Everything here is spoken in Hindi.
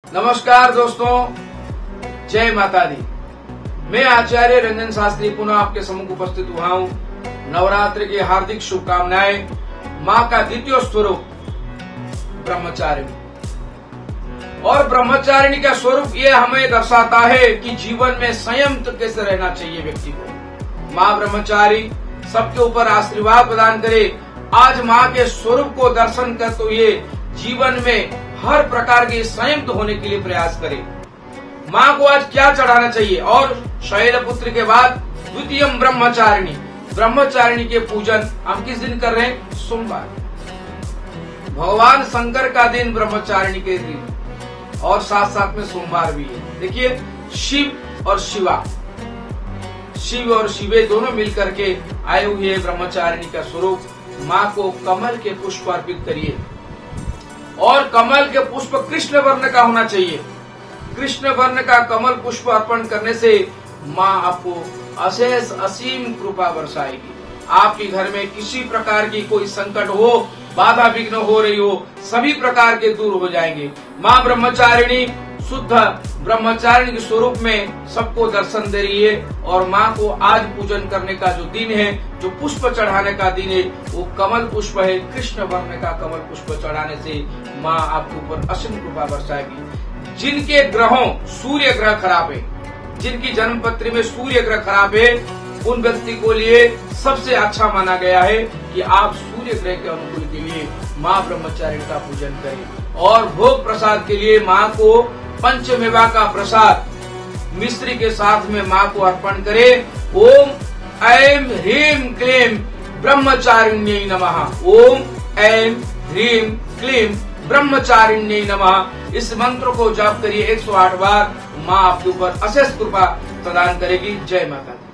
नमस्कार दोस्तों, जय माता दी। मैं आचार्य रंजन शास्त्री पुनः आपके सम्मुख उपस्थित हुआ हूँ। नवरात्र की हार्दिक शुभकामनाएं। माँ का द्वितीय स्वरूप ब्रह्मचारिणी, और ब्रह्मचारिणी का स्वरूप ये हमें दर्शाता है कि जीवन में संयम कैसे रहना चाहिए व्यक्ति को। माँ ब्रह्मचारी सबके ऊपर आशीर्वाद प्रदान करे। आज माँ के स्वरूप को दर्शन करते हुए जीवन में हर प्रकार के संयम होने के लिए प्रयास करें। माँ को आज क्या चढ़ाना चाहिए? और शैलपुत्री के बाद द्वितीय ब्रह्मचारिणी, ब्रह्मचारिणी के पूजन हम किस दिन कर रहे हैं? सोमवार। भगवान शंकर का दिन ब्रह्मचारिणी के दिन, और साथ साथ में सोमवार भी है। देखिए, शिव और शिवा, शिव और शिवे दोनों मिलकर के आए हुए ब्रह्मचारिणी का स्वरूप। माँ को कमल के पुष्प अर्पित करिए, और कमल के पुष्प कृष्ण वर्ण का होना चाहिए। कृष्ण वर्ण का कमल पुष्प अर्पण करने से माँ आपको अशेष असीम कृपा बरसाएगी। आपके घर में किसी प्रकार की कोई संकट हो, बाधा विघ्न हो रही हो, सभी प्रकार के दूर हो जाएंगे। माँ ब्रह्मचारिणी शुद्ध ब्रह्मचारिणी के स्वरूप में सबको दर्शन दे रही है। और माँ को आज पूजन करने का जो दिन है, जो पुष्प चढ़ाने का दिन है, वो कमल पुष्प है। कृष्ण वर्ण का कमल पुष्प चढ़ाने से माँ आपके ऊपर असीम कृपा बरसाएगी। जिनके ग्रहों, सूर्य ग्रह खराब है, जिनकी जन्म पत्री में सूर्य ग्रह खराब है, उन व्यक्ति को लिए सबसे अच्छा माना गया है कि आप सूर्य ग्रह के अनुकूल के लिए माँ ब्रह्मचारिणी का पूजन करें। और भोग प्रसाद के लिए माँ को पंचमेवा का प्रसाद मिश्री के साथ में माँ को अर्पण करें। ओम ऐं ह्रीं क्लीं ब्रह्मचारिण्यै नमः। ओम ऐं ह्रीं क्लीं ब्रह्मचारिण्यै नमः। इस मंत्र को जाप करिए 108 बार। माँ आपके ऊपर अशेष कृपा प्रदान करेगी। जय माता दी।